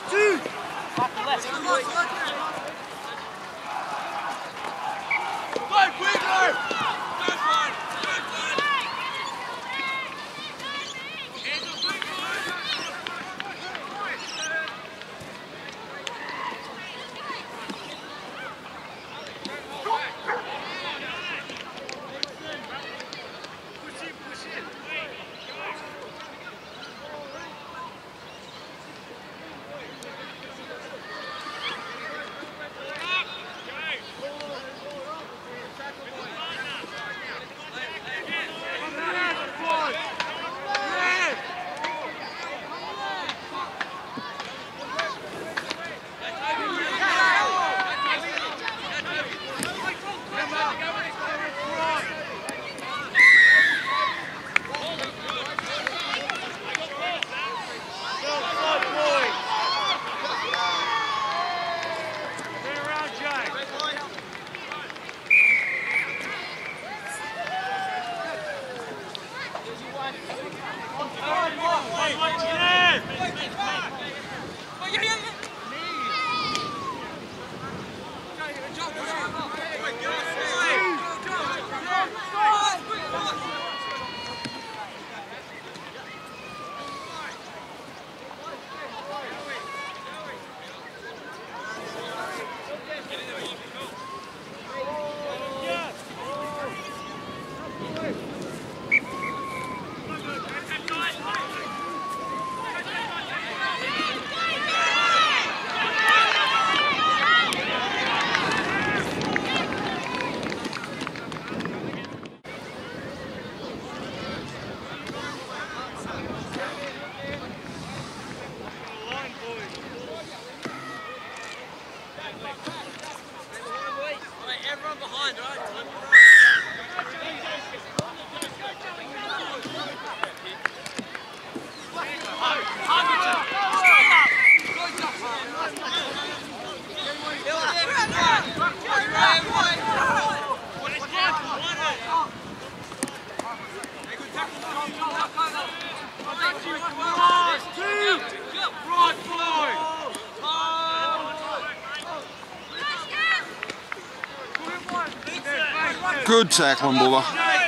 Good tackling, Buller.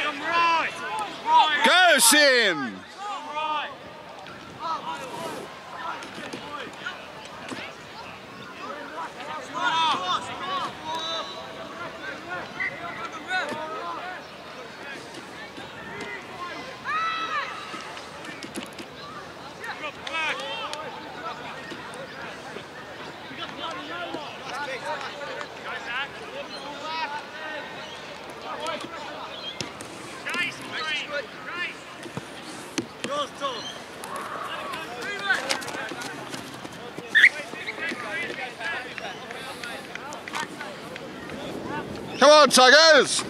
Go, Sim! Come on, Tigers!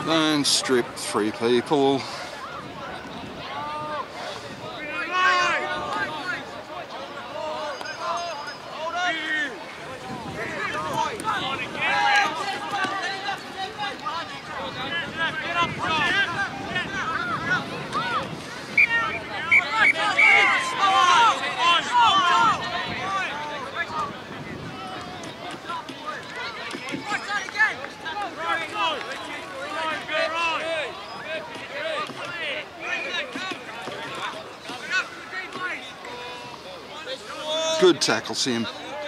And strip 3 people. Good tackle, Sim.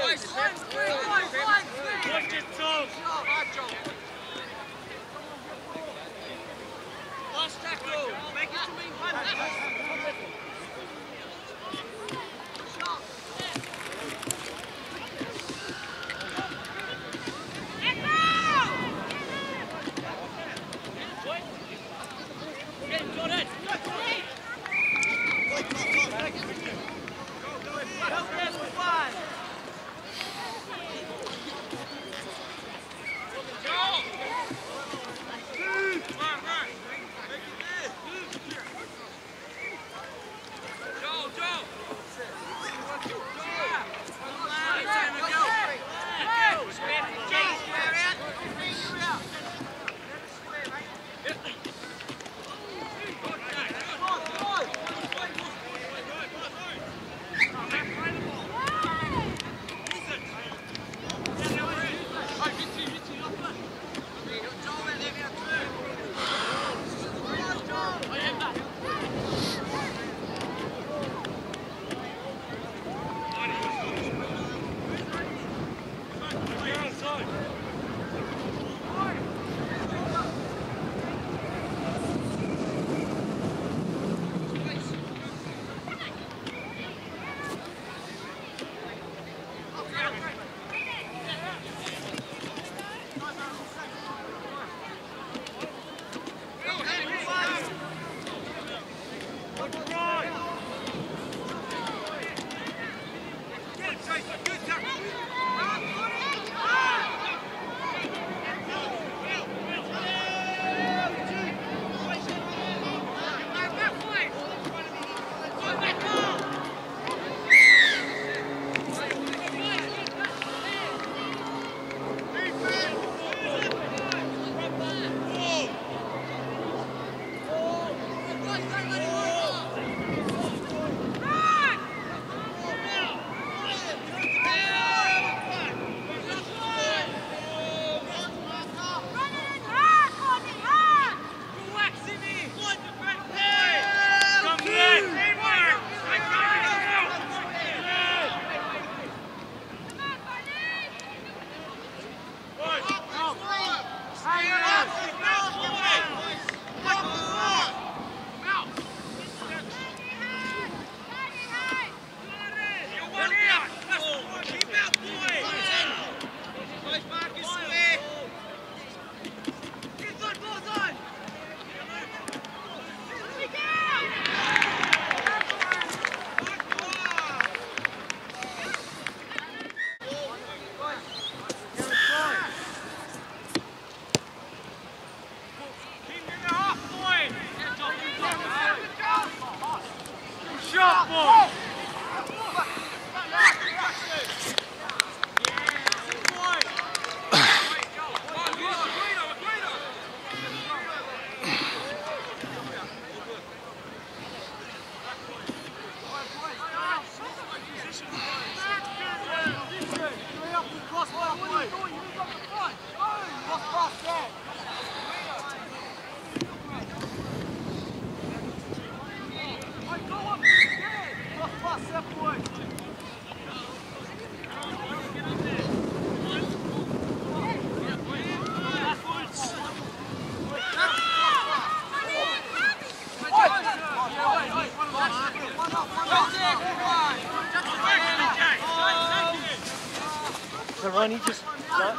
So Ronnie just and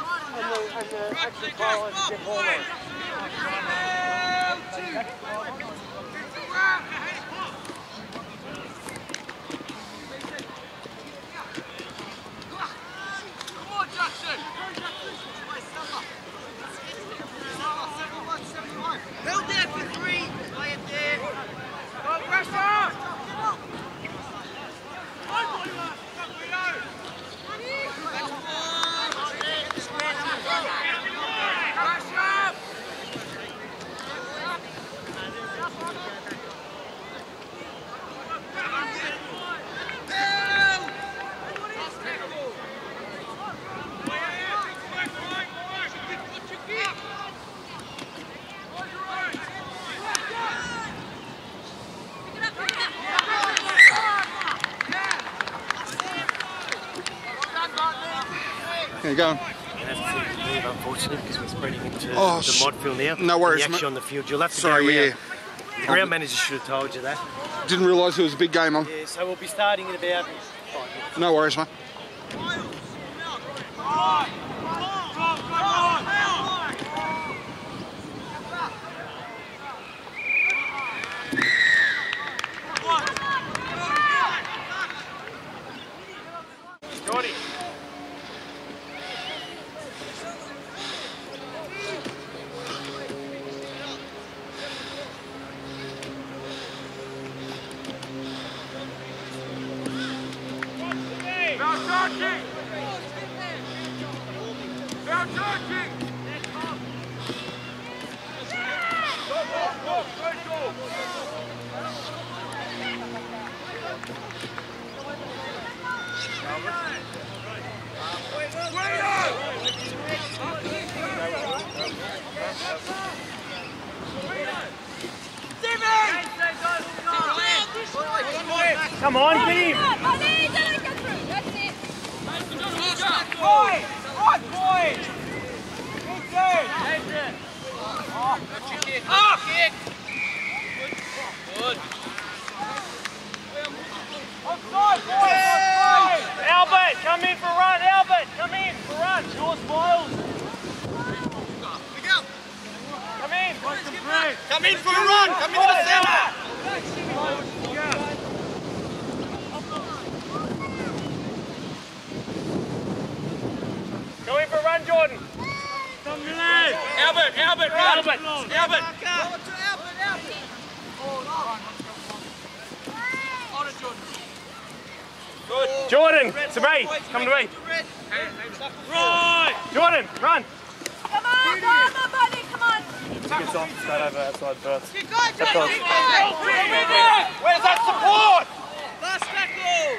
the actual call and get hold of. Come on, Jackson! How you going? You're going to have to leave, unfortunately, because we're spreading into the shit. mod field now. No worries, You're actually mate. on the field. You'll have to Sorry, go around. yeah. The ground manager should have told you that. Didn't realise there was a big game on. Yeah, so we'll be starting in about 5 minutes. No worries, mate. Jordy. Come on, get him! Albert, come in for a run, Albert! Come in for a run, your spoils! Come in! Come in for a run! Come into the centre! Go in for a run, Jordan! Albert, run! Albert! Good. Jordan, to me. Come to me. Right. Jordan, run. Come on, buddy, come on. Gets off, straight over outside first. Where's that support? Last tackle.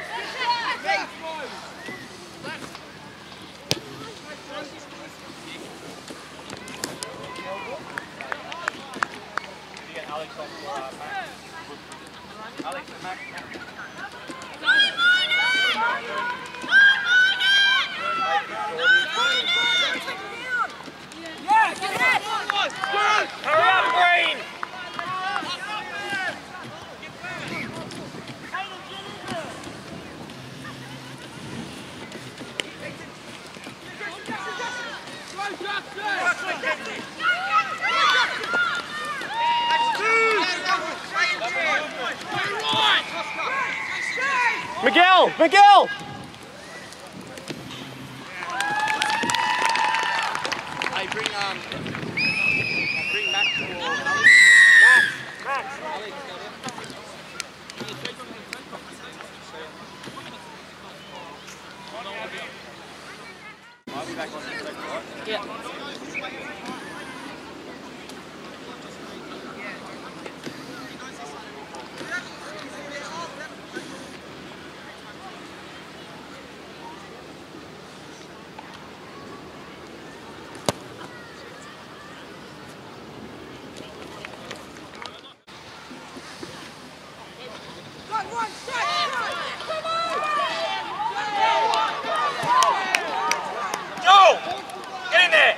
Alex and Max. Hurry up, Green! Miguel! Hey, bring Max or Alex. Max! Alex, I'll be back on the second, right? Yeah. Go! Get in there!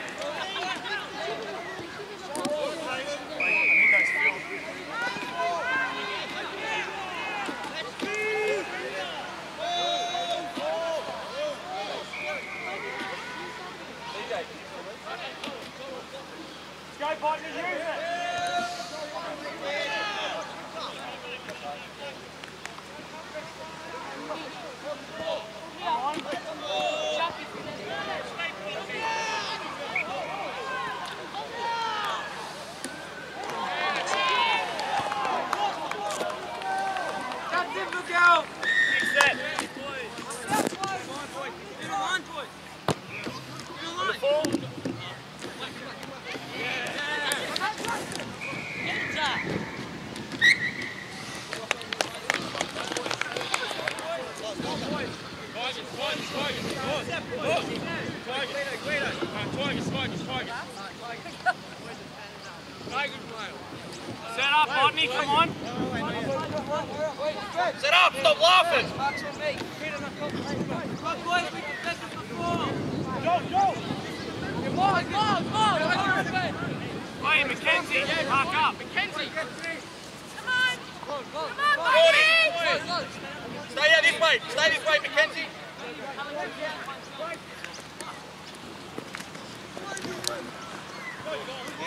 Go, partners, use it! Set up, Rodney, come on. Set up, stop laughing! Go,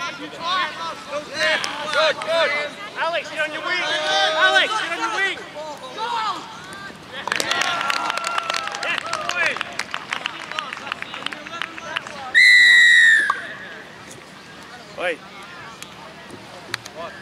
Alex, get on your wing! Alex, get on your wing! Wait. What?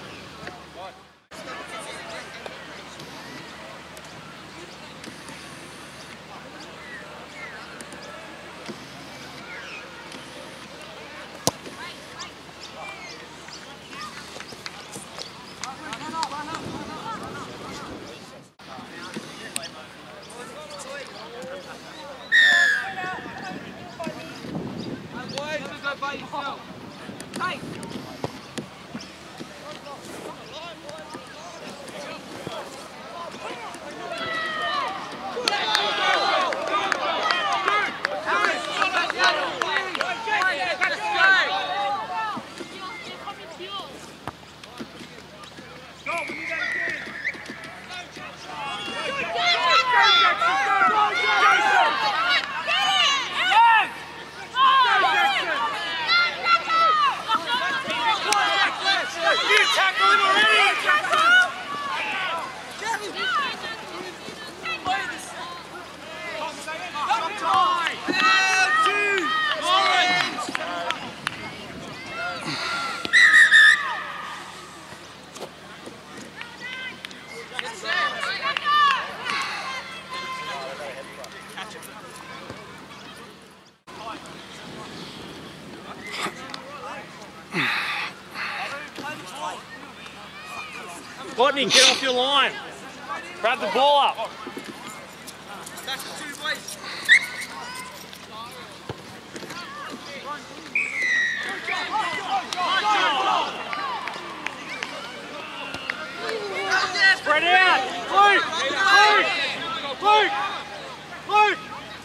Courtney, get off your line. Grab the ball up. Spread out. Luke! Luke! Luke! Luke!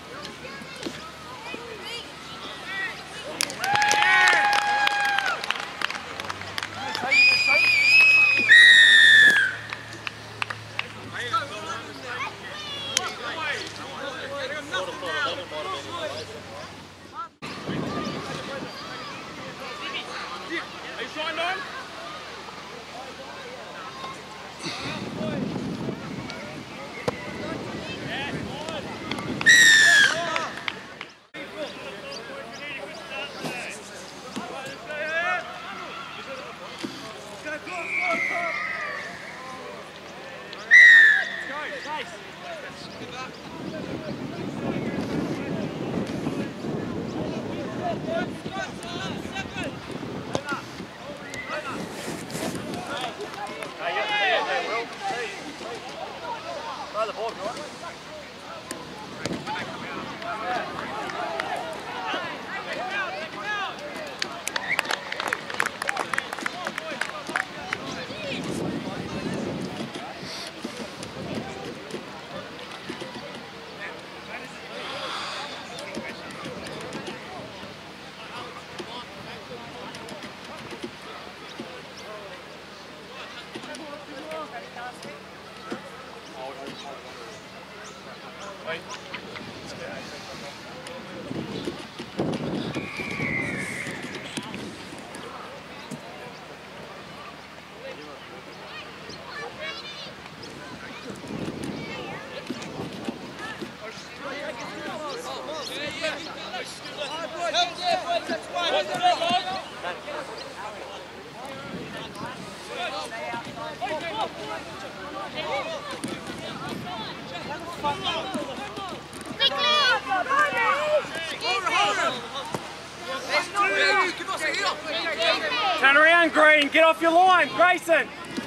Turn around, Green. Get off your line, Grayson.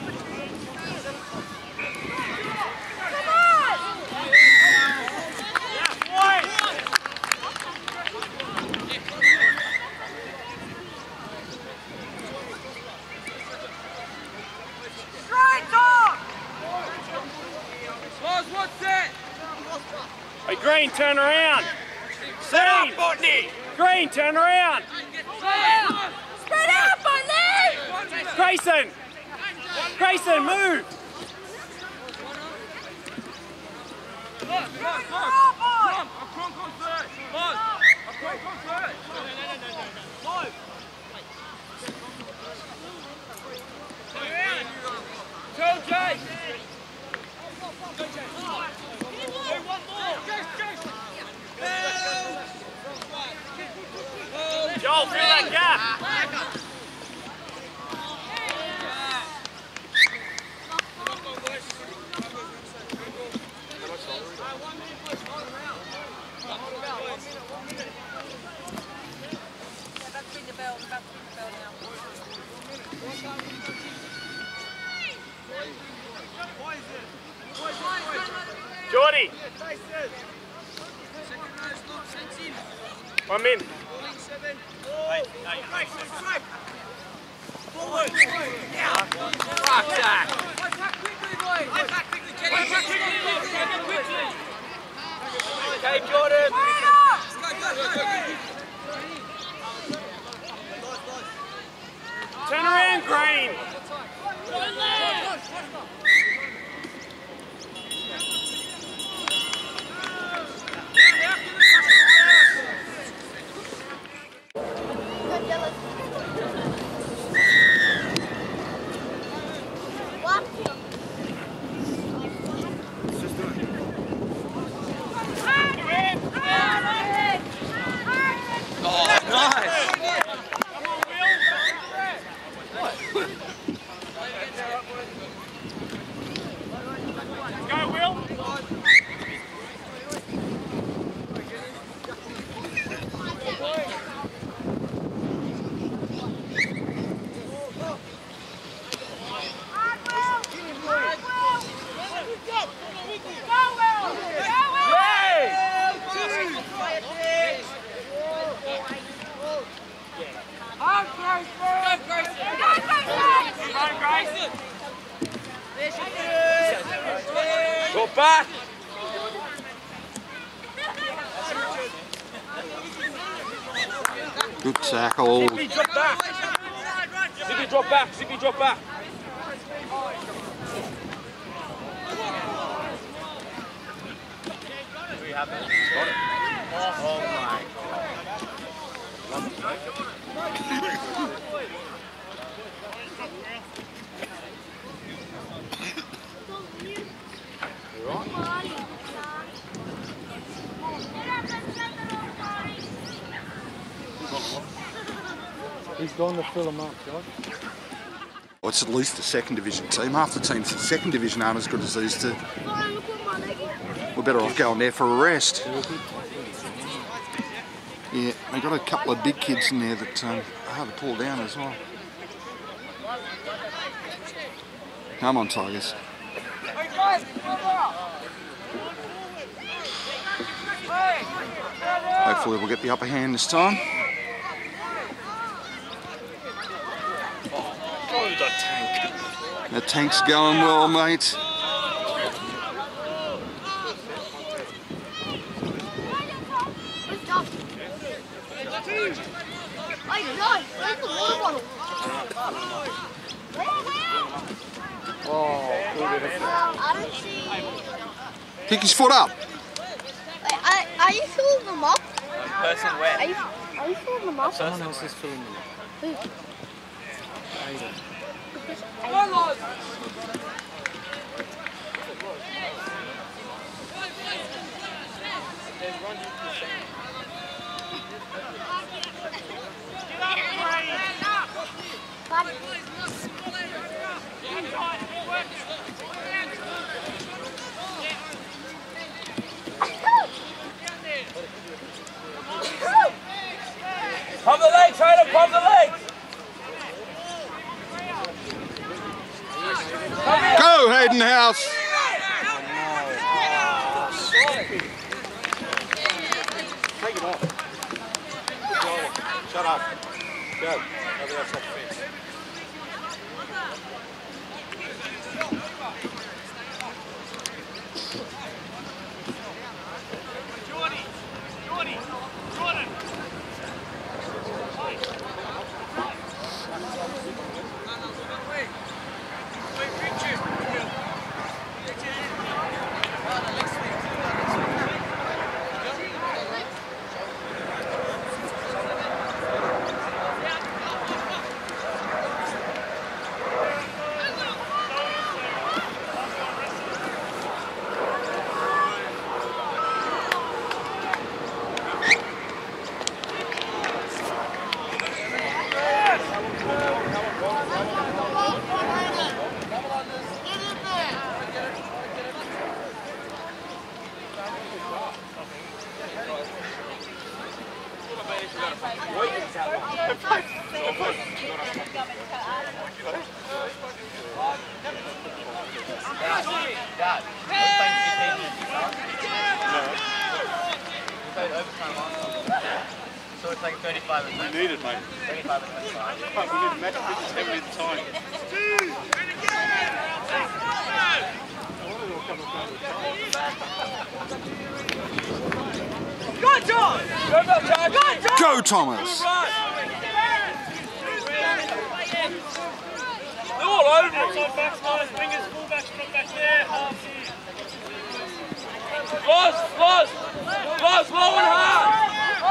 Hey, Green, turn around. Set up, Botany. Green, turn around. Spread out, Botany! Grayson. Grayson, move. Joel, fill that gap. Jordy. 1 minute. Rock that. Okay, Jordan. Turn around, Green. Go back! Good tackle. Zippy, drop back! Zippy, drop back! Zippy, drop back! Do we have it? Oh my He's going to fill them up, Josh. Well, it's at least a second division team. Half the teams in second division aren't as good as these two. We're better off going there for a rest. Yeah, they got a couple of big kids in there that are hard to pull down as well. Come on, Tigers. Hopefully we'll get the upper hand this time. The tank's going well, mate. Kick his foot up. Are you filling them up? Person where? Are you filling them up? Someone else is filling them up. Who? Pump the legs, Hayden, pump the legs! Go, Hayden House! Take it off. Shut up. Go. Over outside the fence. Jordan! So it's like 35 minutes. We need it, mate. 35 and 25. We need a match pitch 10 minutes time. Go, John! Go, Thomas! They're all over it. Fingers, fullbacks, dropbacks there. Close, low and hard.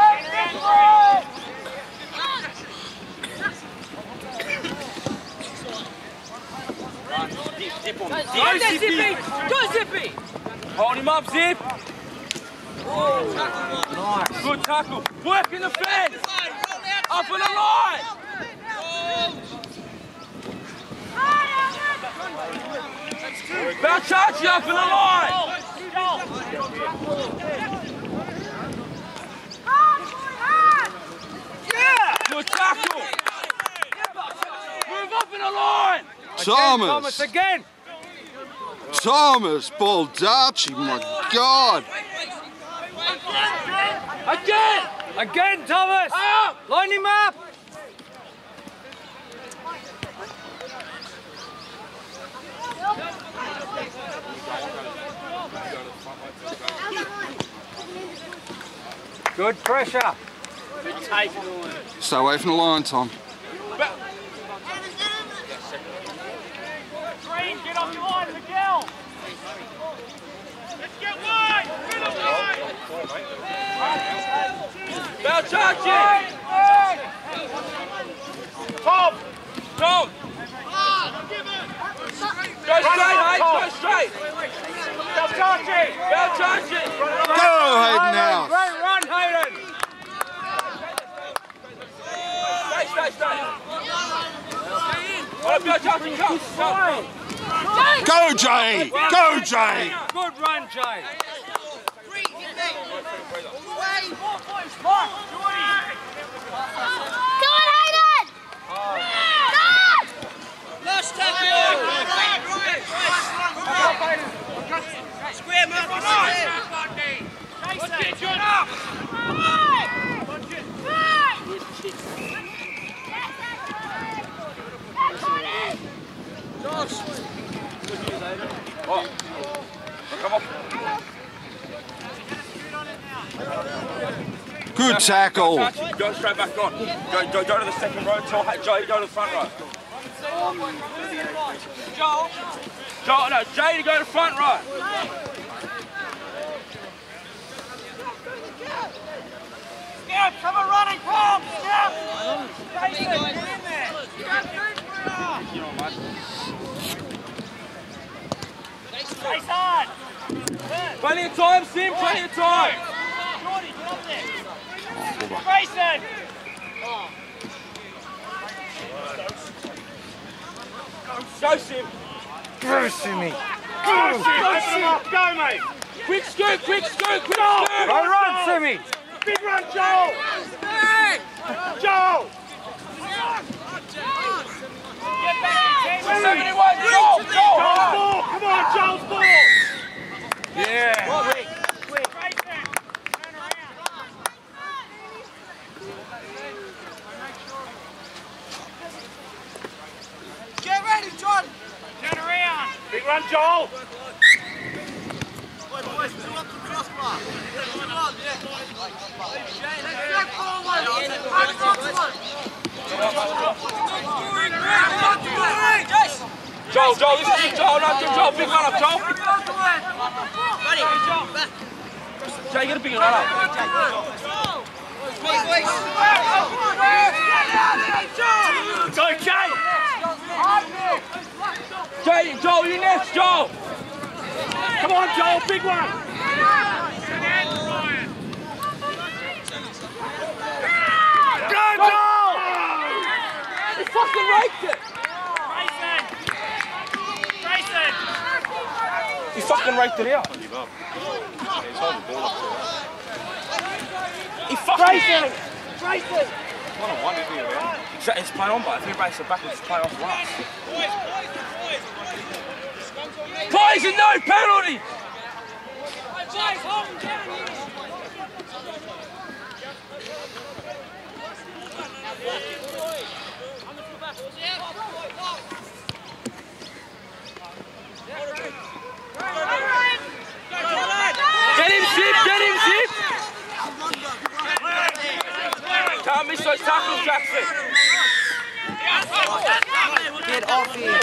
Zip on. Go, Zippy! Go, Zippy! Hold him up, Zip. Nice. Good tackle. Work in the fence. Up in the line. Balchachi up in the line. Yeah. Good tackle. Move up in the line. Thomas! Again! Thomas Baldacci, my God! Again, Thomas! Up. Line him up! Good pressure. Stay away from the line, Tom. Get off the line, Miguel! Let's get wide! Get off the line! Balchachi! Tom! Go! Go straight, mate! Go straight! Balchachi! Go, Hayden now! Great run, Hayden! Stay! Oh, Balchachi, go! Go, Jay! Go, Jay! Good run, Jay! Go on, Hayden! Last tackle! Square, Mark! Watch it, John! Up! Oh. Come on. Good tackle! Go straight back on. Go to the second row. Tell Jay, go to the front row. Joel, no, Jay to go to the front row. Scout, come on running, come! Scout! Jason, get in there! Chase hard! Plenty of time, Sim, plenty of time! Jordy, get up there! Grayson! Go, Sim! Go, Simmy! Go, mate! Quick scoot, quick scoot! Go run, Simmy! Big run, Joel! Joel! Get back in 10! 71, Joel! Joel's ball! Come on, Joel's ball! Yeah! Quick! Turn around! Get ready, John! Turn around! Big run, Joel! Boys, two up the crossbar. Joel, this is Joel, not Joel, big run up, Joel. Jay, get a big run up. Go, Jay! Jay, Joel, you next, Joel! Come on, Joel, big one! Go, Joel! He fucking raked it! Grayson! He fucking raked it out. He's holding the ball up. He fucking... One-on-one, isn't he, around? It's playing on, but I think Bryson back and just playing off last. Poison, no penalty! Get him, Zip! Get him, Zip! Can't miss those tackles, Jackson. Get off here.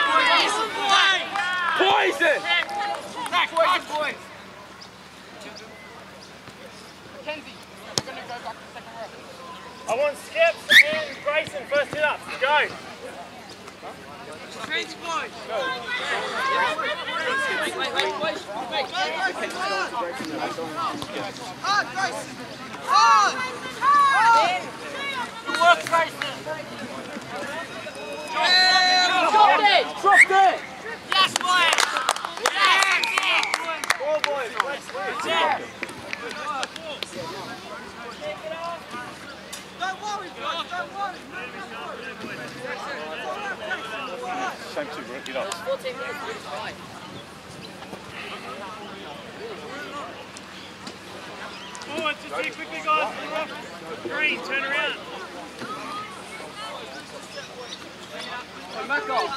Poison! Boys. Mackenzie, we're going to go back to the second row. I want Skips and Grayson first hit up. Go. Drop there! Yes, boys! Ball boys. Same two, right? Get up. Forward, just here quickly, guys. Green, turn around. Back off.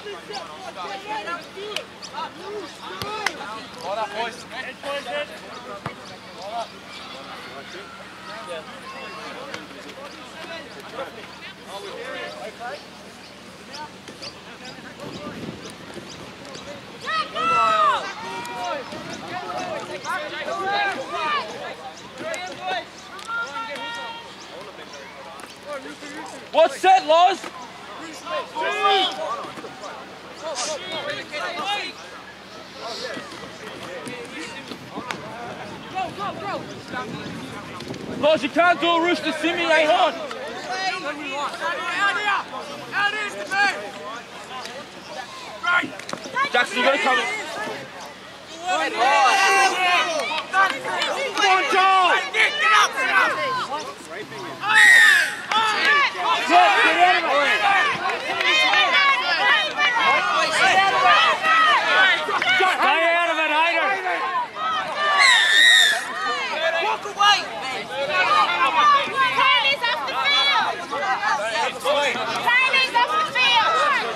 Hold up, boys. Head, boys, head. What's set, Loz? Loz, you can't do a roost to Simi, ain't on. Jackson, you gotta come in. Come on, Joel! Stay out of it, Hayden. Walk away! Taylor's off the field! Taylor's off the field!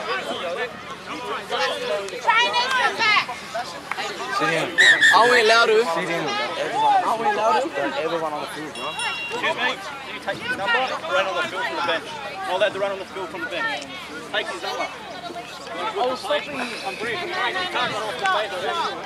Taylor's come back! Are we allowed to? Excuse me, you take his number, run on the field from the bench. Not allowed to run on the field from the bench. Take his number. I was stopping you. I'm brief. You can't run off the base already.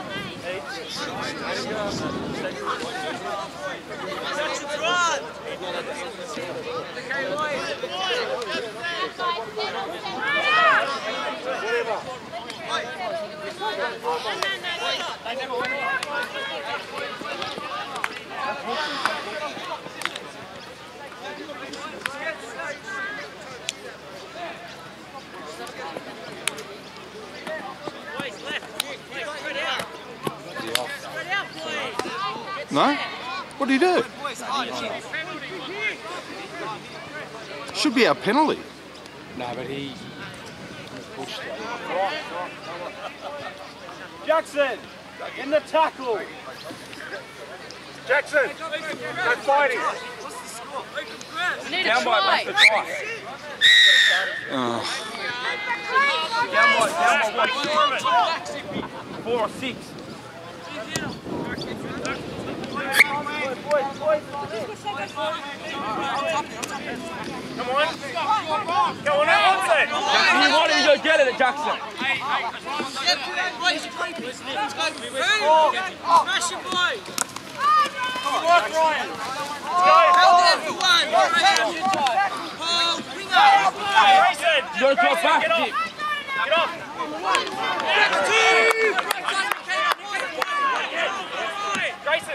No? What did he do? Should be our penalty. No, but he pushed it. Jackson, in the tackle. Jackson, go fighting. Down by the try. Down by 4 or 6. Come on. Go on out, Onset. You want him to go get it at Jackson. Smash him, boy! Good work, Ryan. Hold everyone! Hold, bring up! Grayson, You gotta drop back, get off. Dick. Get off. Grayson.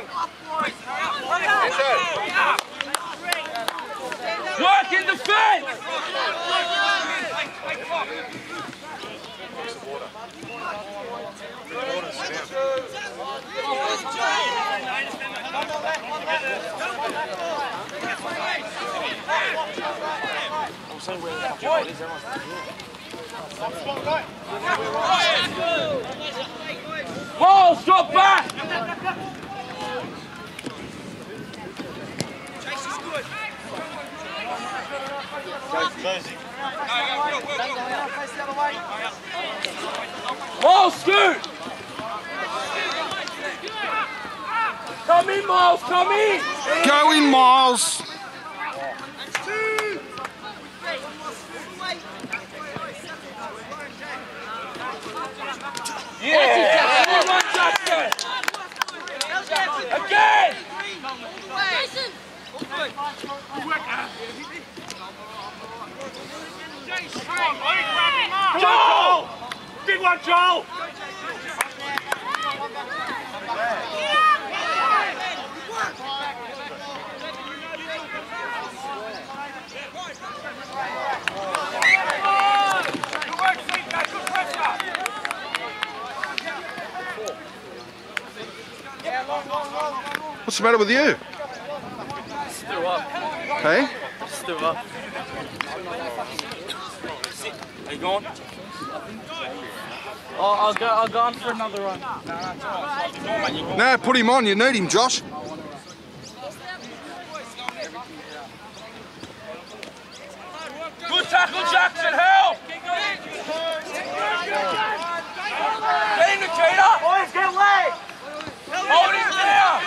Work in the fence! Balls, drop back! Miles, scoot! Come in, Miles, come in! Go in, Miles. Yeah! Come on, Jackson! Again! Joel! Big one, Joel! What's the matter with you? Still up. Hey? Still up. Are you going? Oh, I'll go on for another run. No, put him on. You need him, Josh. Good tackle, Jackson, help! Get in, Nikita! Boys, get away! Hold him down!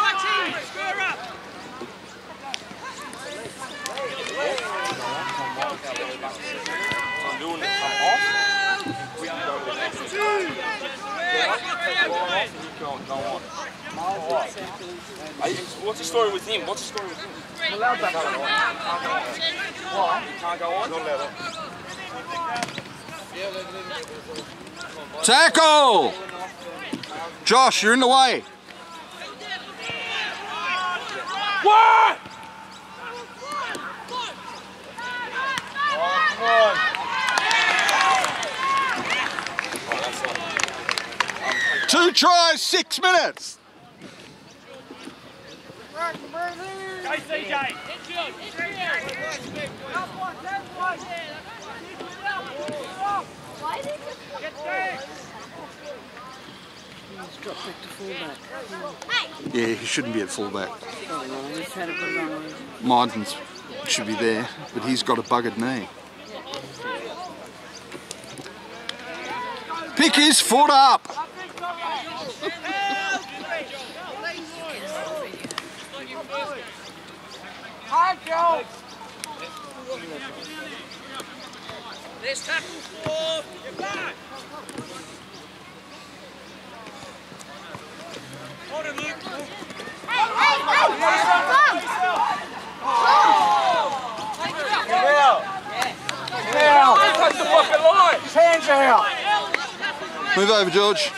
I'm doing it. I'm off. Go on. What's the story with him? What's the story with him? Why? He can't go on? Tackle! Josh, you're in the way. What? Two tries, 6 minutes. Go, CJ. He's dropped back to fullback. Yeah, he shouldn't be at fullback. Oh, well, he's had a good run. Martins should be there, but he's got a buggered knee. Pick his foot up. Hi, Joe. Let's tackle. Get back. Hold it, Luke. Touch the fucking line. Hands out. Move over, George.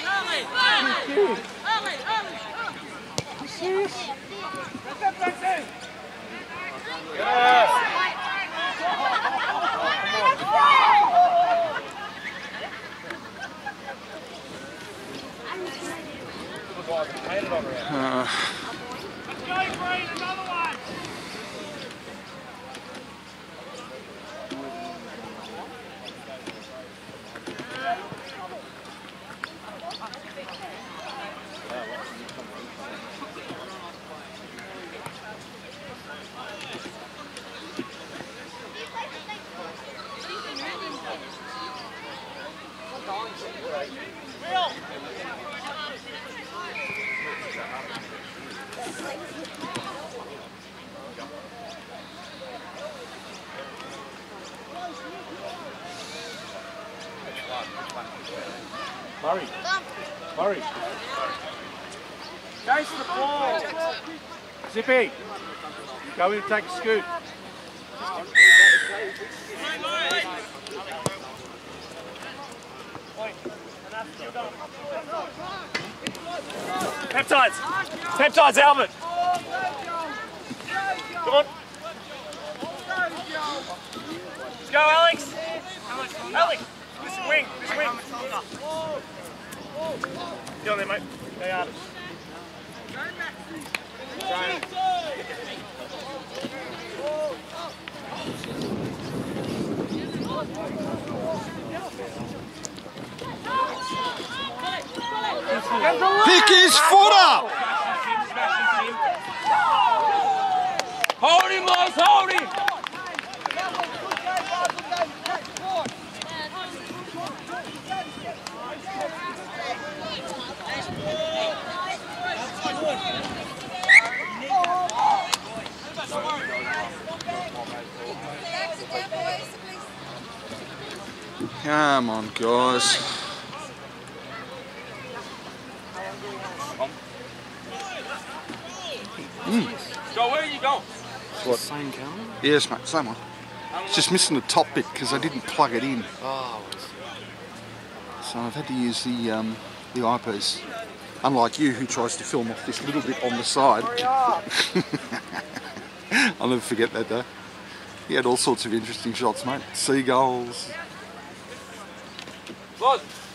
Murray. Murray. Chase the ball. Zippy. Go in and take a scoot. Peptides. Peptides, Albert. Come on. Let's go, Alex. Alex. This wing. This wing. Get on there, mate. Go hard. Pick his foot up! Hold him, Loz, hold him! Come on, guys. Joe, where are you going? What? Same colour? Yes, mate, same one. It's just missing the top bit because I didn't plug it in. Oh, So I've had to use the eyepiece. Unlike you, who tries to film off this little bit on the side. I'll never forget that day. He had all sorts of interesting shots, mate. Seagulls. Loz,